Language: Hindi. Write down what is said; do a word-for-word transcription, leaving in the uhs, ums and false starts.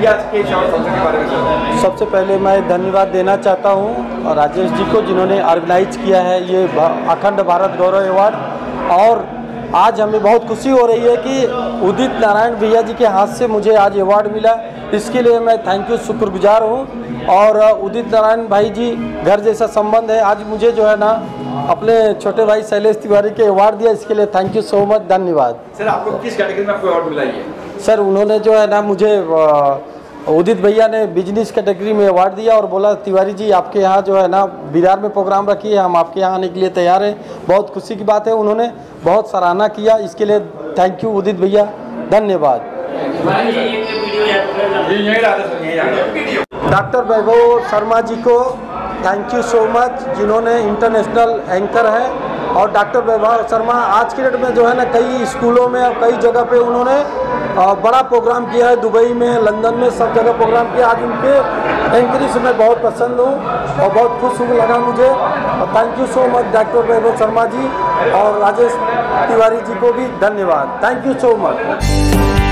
आज के शॉर्ट फंक्शन के बारे में? सबसे पहले मैं धन्यवाद देना चाहता हूं और राजेश जी को जिन्होंने ऑर्गेनाइज किया है ये अखंड भारत गौरव अवार्ड। और आज हमें बहुत खुशी हो रही है कि उदित नारायण भैया जी के हाथ से मुझे आज अवार्ड मिला, इसके लिए मैं थैंक यू शुक्रगुजार हूं। और उदित नारायण भाई जी घर जैसा संबंध है, आज मुझे जो है ना अपने छोटे भाई शैलेश तिवारी के अवार्ड दिया, इसके लिए थैंक यू सो मच, धन्यवाद। सर आपको किस कैटेगरी में आपको अवार्ड मिला है? सर उन्होंने जो है ना मुझे उदित भैया ने बिजनेस कैटेगरी में अवार्ड दिया और बोला तिवारी जी आपके यहाँ जो है ना बिहार में प्रोग्राम रखिए, हम आपके यहाँ आने के लिए तैयार हैं। बहुत खुशी की बात है, उन्होंने बहुत सराहना किया, इसके लिए थैंक यू उदित भैया, धन्यवाद। डॉक्टर वैभव शर्मा जी को थैंक यू सो मच, जिन्होंने इंटरनेशनल एंकर है। और डॉक्टर वैभव शर्मा आज की डेट में जो है ना कई स्कूलों में और कई जगह पे उन्होंने बड़ा प्रोग्राम किया है, दुबई में, लंदन में, सब जगह प्रोग्राम किया। आज उनके एंकरिंग से मैं बहुत पसंद हूँ और बहुत खुश हूँ लगा मुझे। और thank you so much doctor Vaibhav Sharma ji और राजेश तिवारी जी को भी धन्यवाद, थैंक यू सो मच।